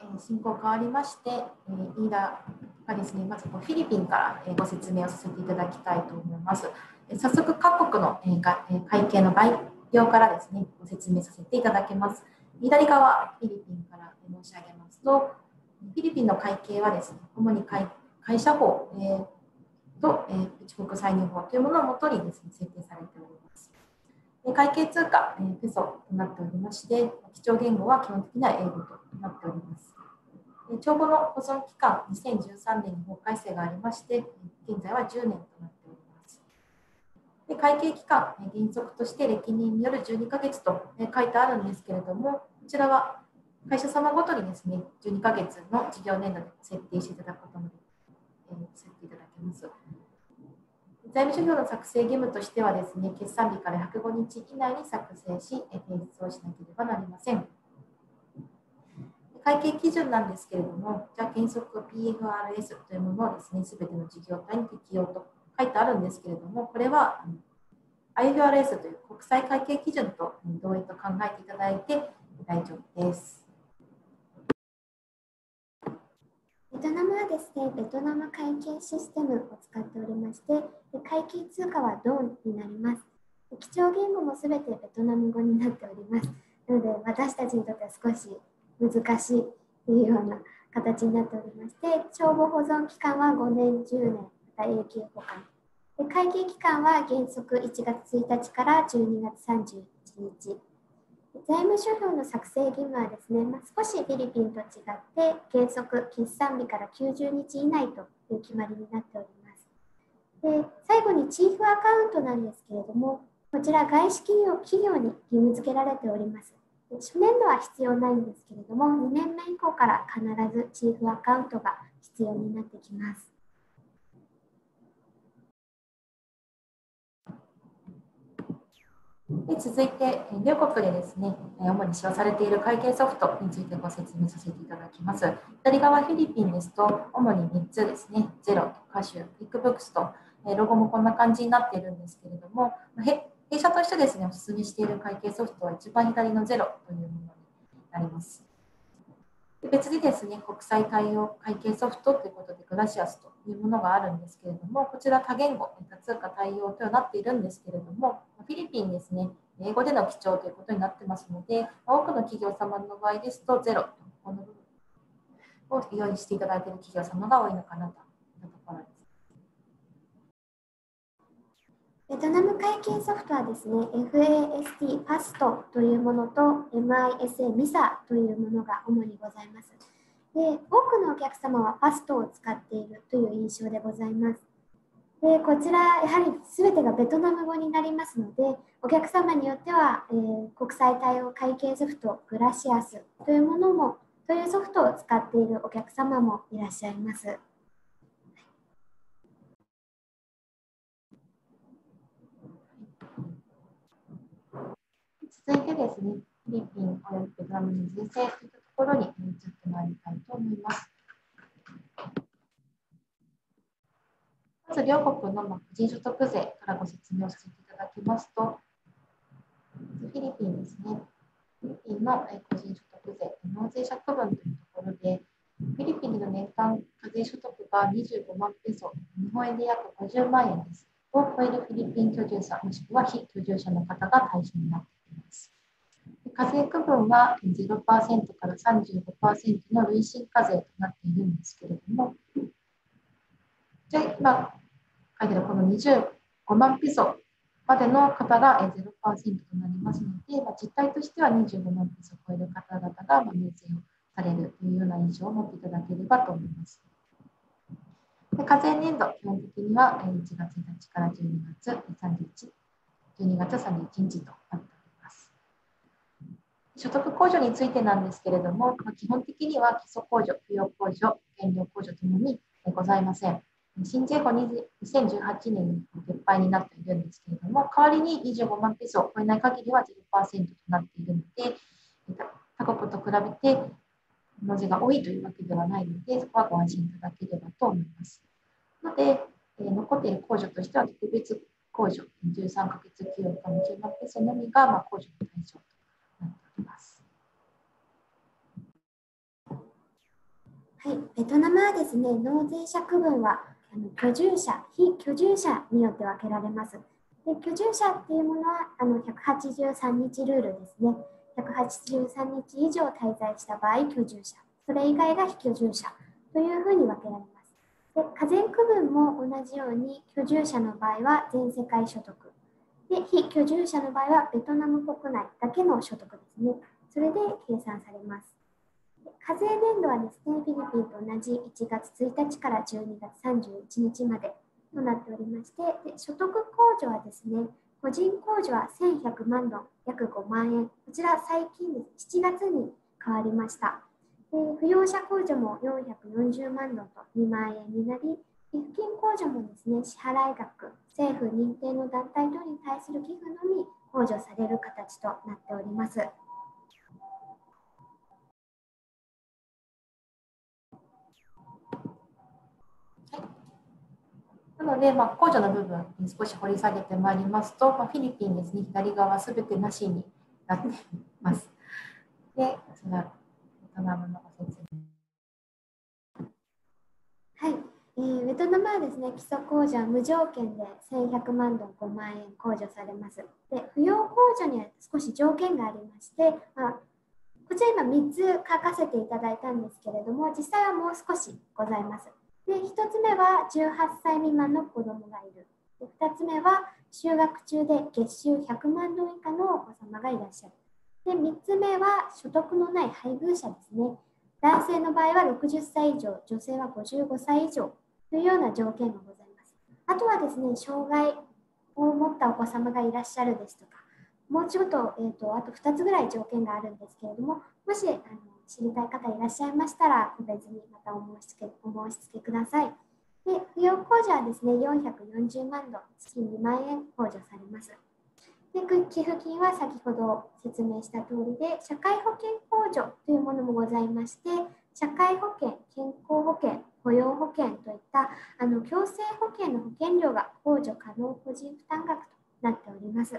進行変わりまして、飯田がですね、まずフィリピンからご説明をさせていただきたいと思います。早速、各国の会計の概要からですね、ご説明させていただきます。左側、フィリピンから申し上げますと、フィリピンの会計はですね、主に会社法と内国歳入法というものをもとにですね、設定されております。会計通貨、ペソとなっておりまして、基調言語は基本的には英語となっております。帳簿の保存期間、2013年に法改正がありまして、現在は10年となっております。会計期間、原則として歴任による12ヶ月と書いてあるんですけれども、こちらは会社様ごとにですね、12ヶ月の事業年度で設定していただくこともさせていただけます。財務諸表の作成義務としてはですね、決算日から105日以内に作成し、提出をしなければなりません。会計基準なんですけれども、じゃあ原則 PFRS というものをですね、すべての事業体に適用と書いてあるんですけれども、これは IFRS という国際会計基準と同意と考えていただいて大丈夫です。 ベトナムはですね、ベトナム会計システムを使っておりまして、会計通貨はドンになります。基調言語もすべてベトナム語になっております。なので、私たちにとっては少し難しいというような形になっておりまして、帳簿保存期間は5年、10年、また永久保管。会計期間は原則1月1日から12月31日。財務諸表の作成義務はですね、少しフィリピンと違って原則決算日から90日以内という決まりになっております。で、最後にチーフアカウントなんですけれども、こちら外資企業に義務付けられております。初年度は必要ないんですけれども、2年目以降から必ずチーフアカウントが必要になってきます。 続いて、両国でですね、主に使用されている会計ソフトについてご説明させていただきます。左側、フィリピンですと、主に3つですね、ゼロ、カシュ、クイックブックスと、ロゴもこんな感じになっているんですけれども、弊社としてですね、お勧めしている会計ソフトは一番左のゼロというものになります。別にですね、国際対応会計ソフトということで、グラシアスというものがあるんですけれども、こちら多言語、多通貨対応とはなっているんですけれども、フィリピンですね、英語での記帳ということになってますので、多くの企業様の場合ですと、ゼロこの部分を用意していただいている企業様が多いのかなというところです。 ベトナム会計ソフトはですね、FAST パストというものと MISA ミサというものが主にございます。で、多くのお客様はパストを使っているという印象でございます。で、こちら、やはり全てがベトナム語になりますので、お客様によっては、国際対応会計ソフトグラシアスというものも、というソフトを使っているお客様もいらっしゃいます。 続いてですね、フィリピンおよびベトナムの税制といったところに移ってまいりたいと思います。まず両国の個人所得税からご説明をさせていただきますと、フィリピンですね。フィリピンの個人所得税、納税者区分というところで、フィリピンでの年間課税所得が25万ペソ、日本円で約50万円です。を超えるフィリピン居住者、もしくは非居住者の方が対象になっています。課税区分は 0% から 35% の累進課税となっているんですけれども、じゃあ今書いてあるこの25万ペソまでの方が 0% となりますので、実態としては25万ペソを超える方々が納税をされるというような印象を持っていただければと思います。で課税年度、基本的には1月1日から12月31日となっております。所得控除についてなんですけれども、基本的には基礎控除、扶養控除、原料控除ともにございません。新税法2018年に撤廃になっているんですけれども、代わりに25万ペソを超えない限りは 0% となっているので、他国と比べて納税が多いというわけではないので、そこはご安心いただければと思います。ので、残っている控除としては、特別控除、13ヶ月給与から10万ペソのみが控除の対象となっております。 はい、ベトナムはですね、納税者区分は居住者、非居住者によって分けられます。で、居住者っていうものは183日ルールですね。183日以上滞在した場合、居住者。それ以外が非居住者というふうに分けられます。で、課税区分も同じように、居住者の場合は全世界所得。で、非居住者の場合はベトナム国内だけの所得ですね。それで計算されます。課税年度はですね、フィリピンと同じ1月1日から12月31日までとなっておりまして、で所得控除はですね、個人控除は1100万ドン、約5万円。こちら最近です。7月に変わりました。で扶養者控除も440万ドンと2万円になり、寄付金控除もですね、支払額、政府認定の団体等に対する寄付のみ控除される形となっております。 なので、控除の部分少し掘り下げてまいりますと、フィリピンですね、左側すべてなしになっています。で、こちら、ベトナムのご説明。 はい、ベトナムはですね、基礎控除は無条件で1100万ドン5万円控除されます。で、扶養控除には少し条件がありまして、こちら今3つ書かせていただいたんですけれども、実際はもう少しございます。で、1つ目は18歳未満の子供がいる。で、2つ目は就学中で月収100万ドン以下のお子様がいらっしゃる。で、3つ目は所得のない配偶者ですね。男性の場合は60歳以上、女性は55歳以上というような条件がございます。あとはですね、障害を持ったお子様がいらっしゃるですとか、もうちょっと、あと2つぐらい条件があるんですけれども、もし知りたい方いらっしゃいましたら、個別にまたお申し付けください。で、扶養控除はですね、440万ドン、月2万円控除されます。で、寄付金は先ほど説明した通りで、社会保険控除というものもございまして、社会保険、健康保険、雇用保険といった共生保険の保険料が控除可能個人負担額となっております。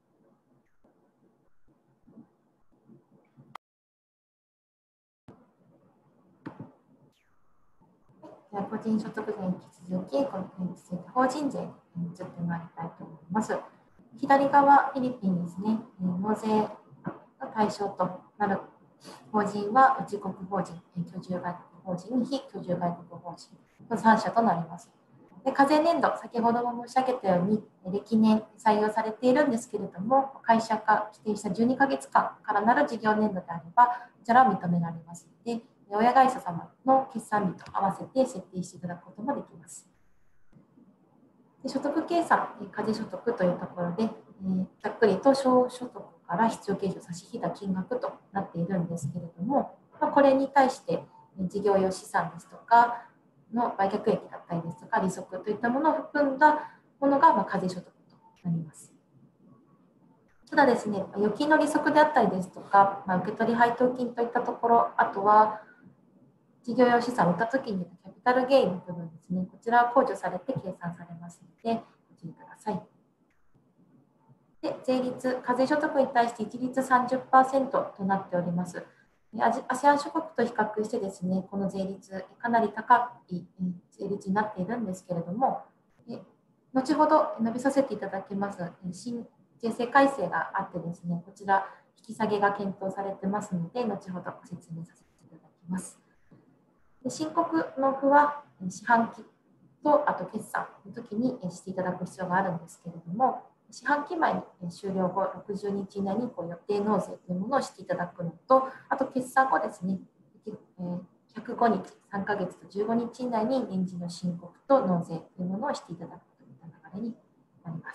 個人所得税に引き続き、これについて法人税に移ってまいりたいと思います。左側、フィリピンですね、納税が対象となる法人は内国法人、居住外国法人、非居住外国法人の3社となります。で、課税年度、先ほども申し上げたように、歴年採用されているんですけれども、会社が規定した12ヶ月間からなる事業年度であれば、こちらは認められますので、親会社様の決算日と合わせて設定していただくこともできます。で、所得計算、課税所得というところで、ざっくりと小所得から必要経費を差し引いた金額となっているんですけれども、これに対して事業用資産ですとかの売却益だったりですとか利息といったものを含んだものが課税所得となります。ただですね、預金の利息であったりですとか、受取配当金といったところ、あとは事業用資産を売ったときにキャピタルゲインの部分ですね、こちらは控除されて計算されますので、ご注意ください。で、税率、課税所得に対して一律 30% となっております。ASEAN 諸国と比較してですね、この税率、かなり高い税率になっているんですけれども、後ほど述べさせていただきます新税制改正があってですね、こちら引き下げが検討されてますので、後ほどご説明させていただきます。で、申告納付は四半期とあと決算の時にしていただく必要があるんですけれども、四半期前に終了後60日以内に予定納税というものをしていただくのと、あと決算後ですね、105日、3ヶ月と15日以内に年次の申告と納税というものをしていただくといった流れになります。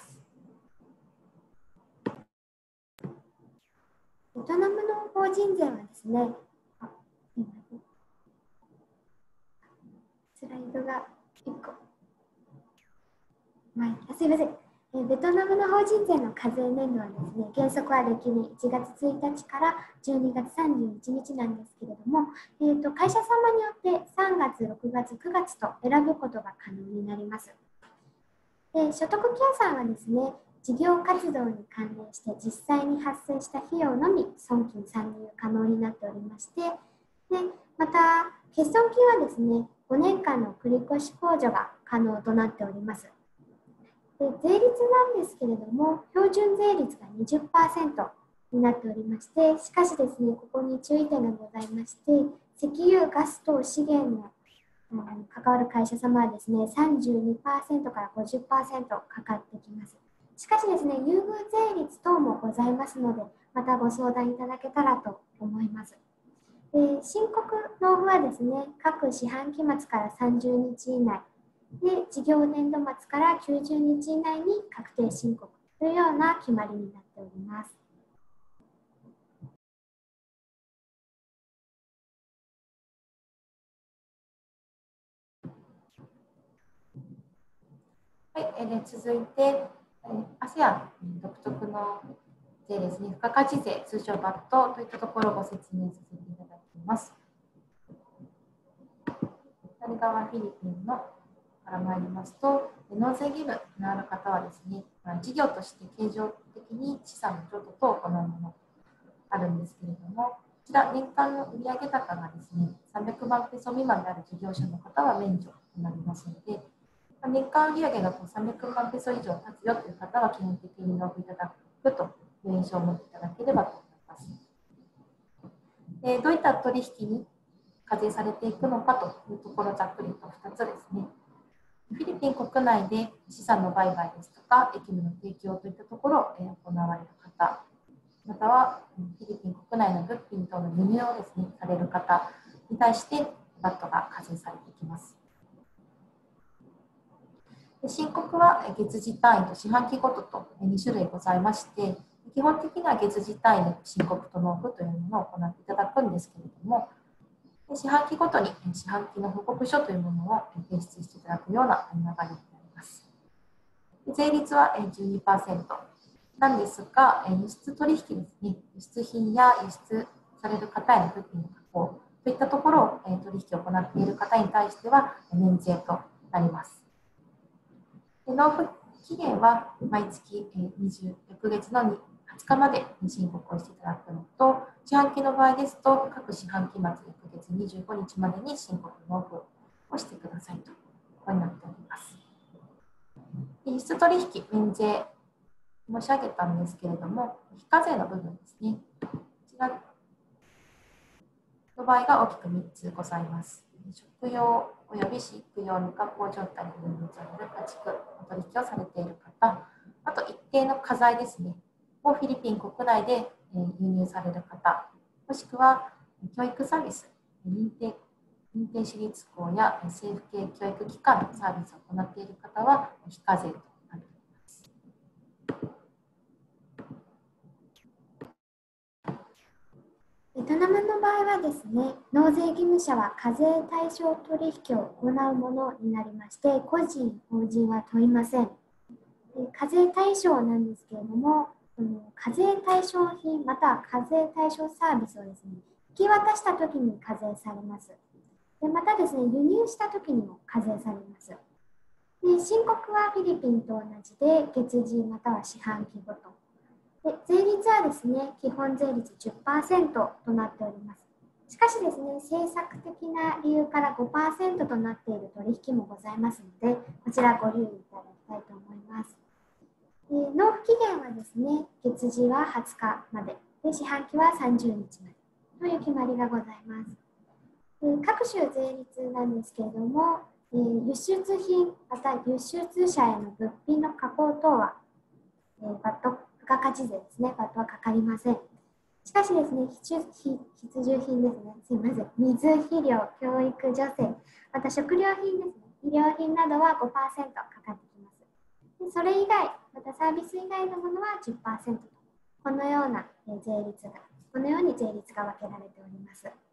ベトナムの法人税はですね、スライドが1個。すいません。ベトナムの法人税の課税年度はですね、原則は歴年1月1日から12月31日なんですけれども、会社様によって3月、6月、9月と選ぶことが可能になります。で、所得計算はですね、事業活動に関連して実際に発生した費用のみ損金算入可能になっておりまして、でまた欠損金はですね、5年間の繰越控除が可能となっております。で税率なんですけれども、標準税率が 20% になっておりまして、しかしですね、ここに注意点がございまして、石油、ガス等資源の関わる会社様はですね、32% から 50% かかってきます。しかしですね、優遇税率等もございますので、またご相談いただけたらと思います。申告納付はですね、各四半期末から30日以内で、事業年度末から90日以内に確定申告というような決まりになっております。 はい、で続いて、ASEAN 独特の税ですね、付加価値税、通称 VAT といったところをご説明させていただきます。左側フィリピンのから参りますと、納税義務のある方はですね、事業として経常的に資産の譲渡等を行うものあるんですけれども、こちら年間の売上高がですね、300万ペソ未満である事業者の方は免除となりますので、年間売上が300万ペソ以上経つよという方は基本的に納付いただくという印象を持っていただければと思います。どういった取引に課税されていくのかというところ、ざっくりと2つですね。フィリピン国内で資産の売買ですとか、役務の提供といったところを行われる方、またはフィリピン国内の物品等の輸入をですね、される方に対して VAT が課税されてきます。申告は月次単位と四半期ごとと2種類ございまして、基本的には月次単位の申告と納付というものを行っていただくんですけれども、四半期ごとに四半期の報告書というものを提出していただくような流れになります。税率は 12% なんですが、輸出取引ですね、輸出品や輸出される方への物品の加工といったところを取引を行っている方に対しては免税となります。納付期限は毎月翌月の20日までに申告をしていただくのと、四半期の場合ですと、各四半期末翌月25日までに申告納付をしてくださいと、ここになっております。輸出取引免税申し上げたんですけれども、非課税の部分ですね。こちらの場合が大きく3つございます。食用および飼育用未加工状態に輸入される家畜の取引をされている方、あと一定の家財ですね、をフィリピン国内で輸入される方、もしくは教育サービス、認定私立校や政府系教育機関のサービスを行っている方は非課税となっています。 ベトナムの場合はですね、納税義務者は課税対象取引を行うものになりまして、個人、法人は問いません。課税対象なんですけれども、課税対象品または課税対象サービスをですね、引き渡したときに課税されます。でまたですね、輸入したときにも課税されます。で申告はフィリピンと同じで、月次または四半期ごと。で税率はですね、基本税率 10% となっております。しかしですね、政策的な理由から 5% となっている取引もございますので、こちらご留意いただきたいと思います。納付期限はですね、月次は20日まで、四半期は30日までという決まりがございます。各種税率なんですけれども、輸出品また輸出者への物品の加工等は、VAT付加価値税ですね、VATはかかりません。しかしですね、必需品ですね、すいません、水、肥料、教育、助成、また食料品ですね、医療品などは 5% かかってきます。でそれ以外、またサービス以外のものは 10% と、このように税率が分けられております。